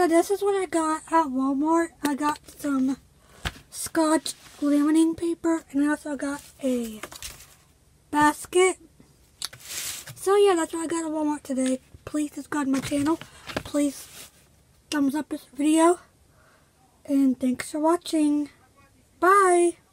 this is what I got at Walmart. I got some Scotch laminating paper, and I also got a basket. So yeah, that's what I got at Walmart today. Please subscribe to my channel. Please thumbs up this video. And thanks for watching. Bye.